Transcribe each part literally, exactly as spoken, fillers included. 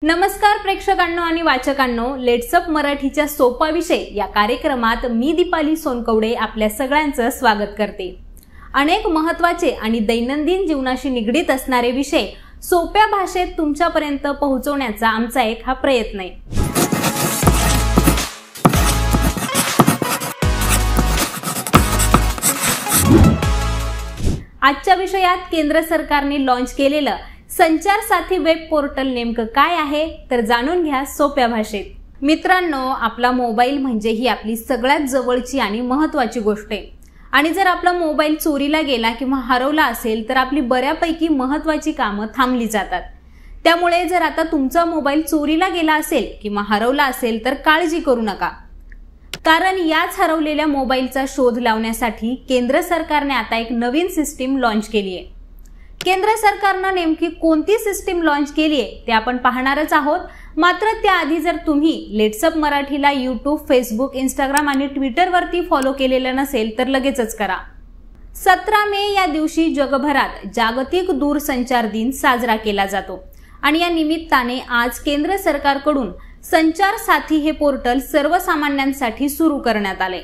नमस्कार प्रेक्षकांनो आणि वाचकांनो, लेट्सअप मराठीच्या सोपा विषय या कार्यक्रमात मी दीपाली सोनकवडे आपल्या सगळ्यांचं स्वागत करते। अनेक महत्त्वाचे आणि दैनंदिन जीवनाशी निगडित असणारे विषय सोप्या भाषेत तुमच्यापर्यंत पोहोचवण्याचा आमचा एक हा प्रयत्न आहे। आजच्या विषयात केंद्र सरकारने लॉन्च केलेलं संचार साथी वेब पोर्टल नेमकं काय आहे तर जाणून घ्या सोप्या भाषेत। मित्रांनो, आपला मोबाईल म्हणजे ही आपली सगळ्यात जवळची आणि महत्त्वाची गोष्ट आहे आणि जर आपला मोबाईल चोरीला गेला किंवा हरवला असेल तर आपली बऱ्यापैकी महत्त्वाची कामं थांबली जातात। त्यामुळे जर आता तुमचा मोबाईल चोरीला गेला असेल किंवा हरवला असेल तर काळजी करू नका, कारण याच हरवलेल्या मोबाईलचा शोध लावण्यासाठी केंद्र सरकारने आता एक नवीन सिस्टीम लॉन्च केली आहे। केंद्र सरकारने नेमकी कोणती सिस्टीम लॉन्च केली आहे ते आपण पाहणारच आहोत। मात्र त्याआधी जर तुम्ही लेट्सअप मराठीला यूट्यूब, फेसबुक, इंस्टाग्राम आणि ट्विटर वरती फॉलो केलेलं नसेल तर लगेचच करा। सतरा मे या दिवशी जगभरात जागतिक दूरसंचार दिन साजरा केला जातो आणि या निमित्ताने आज केंद्र सरकारकडून संचार साथी हे पोर्टल सर्वसामान्यांसाठी सुरू करण्यात आले।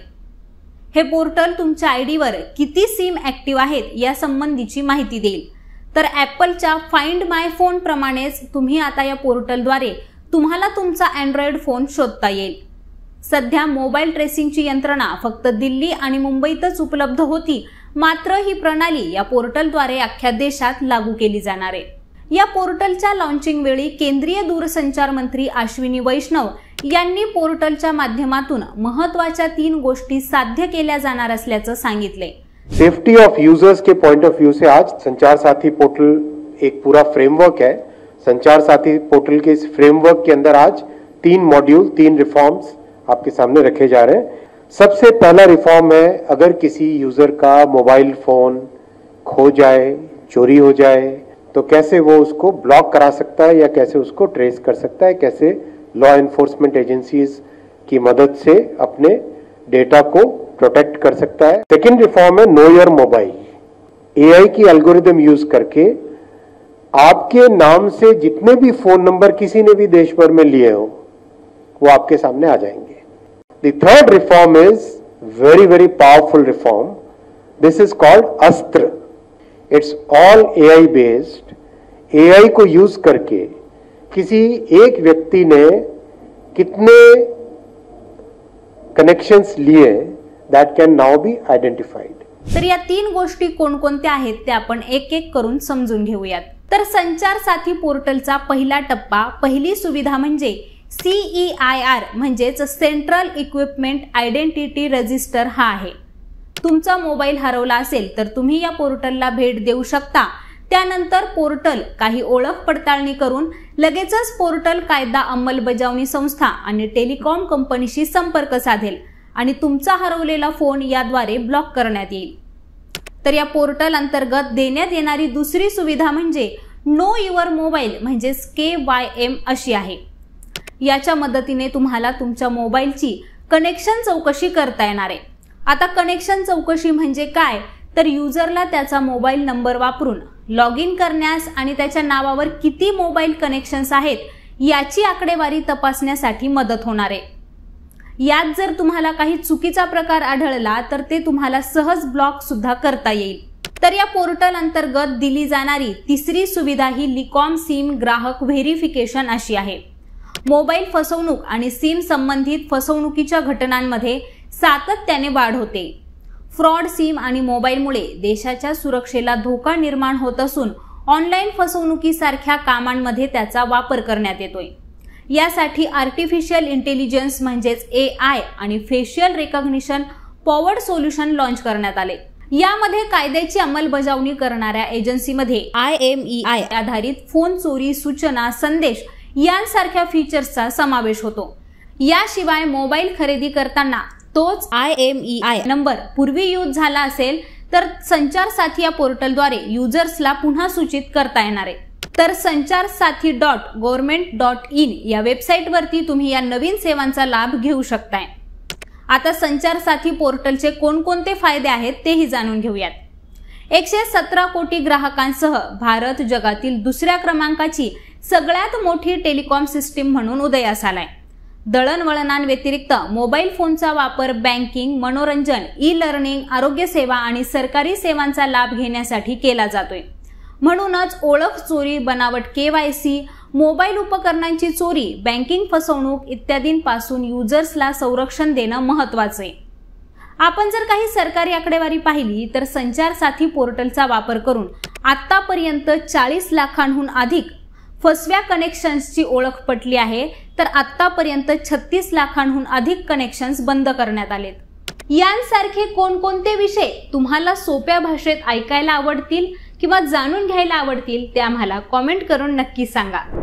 हे पोर्टल तुमच्या आयडीवर किती सिम ऍक्टिव्ह आहेत या संबंधीची माहिती देईल। तर ॲपलच्या फाइंड माय फोन प्रमाणेच तुम्ही आता या पोर्टलद्वारे तुम्हाला तुमचा अँड्रॉइड फोन शोधता येईल। सध्या मोबाईल ट्रेसिंगची यंत्रणा फक्त दिल्ली आणि मुंबईतच उपलब्ध होती, मात्र ही प्रणाली या पोर्टलद्वारे अख्ख्या देशात लागू केली जाणार आहे। या पोर्टलच्या लॉन्चिंग वेळी केंद्रीय दूरसंचार मंत्री अश्विनी वैष्णव यांनी पोर्टलच्या माध्यमातून महत्त्वाच्या तीन गोष्टी साध्य केल्या जाणार असल्याचं सांगितले। सेफ्टी ऑफ यूजर्स के पॉइंट ऑफ व्यू से आज संचार साथी पोर्टल एक पूरा फ्रेमवर्क है। संचार साथी पोर्टल के इस फ्रेमवर्क के अंदर आज तीन मॉड्यूल, तीन रिफॉर्म्स आपके सामने रखे जा रहे हैं। सबसे पहला रिफॉर्म है, अगर किसी यूजर का मोबाइल फोन खो जाए, चोरी हो जाए तो कैसे वो उसको ब्लॉक करा सकता है या कैसे उसको ट्रेस कर सकता है, कैसे लॉ एनफोर्समेंट एजेंसीज की मदद से अपने डेटा को प्रोटेक्ट कर सकता है। सेकेंड रिफॉर्म है नो योर मोबाइल। एआई की एल्गोरिदम यूज करके आपके नाम से जितने भी फोन नंबर किसी ने भी देश भर में लिए हो वो आपके सामने आ जाएंगे। The third reform is very very powerful reform. This is called ASTR. It's all AI based. AI को यूज करके किसी एक व्यक्ति ने कितने कनेक्शंस लिए that can now be identified। तर या तीन गोष्टी कोणकोणत्या आहेत ते आपण एक एक करून समजून घेऊयात। तर संचार साथी पोर्टलचा पहिला टप्पा, पहिली सुविधा म्हणजे सी ई आय आर म्हणजेच सेंट्रल इक्विपमेंट आयडेंटिटी रजिस्टर हा आहे। तुमचा मोबाईल हरवला असेल तर तुम्ही या पोर्टलला भेट देऊ शकता। त्यानंतर पोर्टल काही ओळख पडताळणी करून लगेचच पोर्टल कायदा अंमलबजावणी संस्था आणि टेलिकॉम कंपनीशी संपर्क साधेल आणि तुमचा हरवलेला फोन याद्वारे ब्लॉक करण्यात येईल। तर या पोर्टल अंतर्गत देण्यात येणारी दुसरी सुविधा म्हणजे नो युअर मोबाईल म्हणजेच के वाय एम अशी आहे। याच्या मदतीने तुम्हाला तुमच्या मोबाईलची कनेक्शन चौकशी करता येणार आहे। आता कनेक्शन चौकशी म्हणजे काय तर युजरला त्याचा मोबाईल नंबर वापरून लॉग इन करण्यास आणि त्याच्या नावावर किती मोबाईल कनेक्शन्स आहेत याची आकडेवारी तपासण्यासाठी मदत होणार आहे। यात जर तुम्हाला काही चुकीचा प्रकार आढळला तर ते तुम्हाला सहज ब्लॉक सुद्धा करता येईल। तर या पोर्टल अंतर्गत दिली जाणारी तिसरी सुविधा ही लिकॉम सिम ग्राहक व्हेरिफिकेशन अशी आहे। मोबाईल फसवणूक आणि सिम संबंधित फसवणुकीच्या घटनांमध्ये सातत्याने वाढ होते। फ्रॉड सिम आणि मोबाईलमुळे देशाच्या सुरक्षेला धोका निर्माण होत असून ऑनलाईन फसवणुकीसारख्या कामांमध्ये त्याचा वापर करण्यात येतोय। यासाठी आर्टिफिशियल इंटेलिजन्स म्हणजेच ए आय आणि facial recognition powered solution launch करण्यात आले। यामध्ये कायद्याची अंमलबजावणी करणाऱ्या एजन्सीमध्ये आय एम ई आय आधारित फोन चोरी सूचना, संदेश यांसारख्या फीचर्सचा समावेश होतो। याशिवाय मोबाईल खरेदी करताना तोच I M E I number पूर्वी यूज झाला असेल तर संचार साथी या पोर्टलद्वारे युजर्सला पुन्हा सूचित करता येणार आहे। तर संचार साथी डॉट गव्हर्नमेंट डॉट इन या वेबसाईटवरती तुम्ही या नवीन सेवांचा लाभ घेऊ शकताय। आता संचार साथी पोर्टलचे कोणकोणते फायदे आहेत तेही जाणून घेऊयात। एकशे सतरा कोटी ग्राहकांसह भारत जगातील दुसऱ्या क्रमांकाची सगळ्यात मोठी टेलिकॉम सिस्टीम म्हणून उदयास आलाय। दळणवळणांव्यतिरिक्त मोबाईल फोनचा वापर बँकिंग, मनोरंजन, ई लर्निंग, आरोग्य सेवा आणि सरकारी सेवांचा लाभ घेण्यासाठी केला जातोय। म्हणूनच ओळख चोरी, बनावट केवायसी, मोबाईल उपकरणांची चोरी, बँकिंग फसवणूक इत्यादींपासून युजर्सला संरक्षण देणं महत्त्वाचं आहे। आपण जर काही सरकारी आकडेवारी पाहिली तर संचार साथी पोर्टलचा वापर करून आतापर्यंत चाळीस लाखांहून अधिक फसव्या कनेक्शन्सची ओळख पटली आहे, तर आतापर्यंत छत्तीस लाखांहून अधिक कनेक्शन्स बंद करण्यात आलेत। यांसारखे कोणकोणते विषय तुम्हाला सोप्या भाषेत ऐकायला आवडतील किंवा जाणून घ्यायला आवडतील ते आम्हाला कॉमेंट करून नक्की सांगा।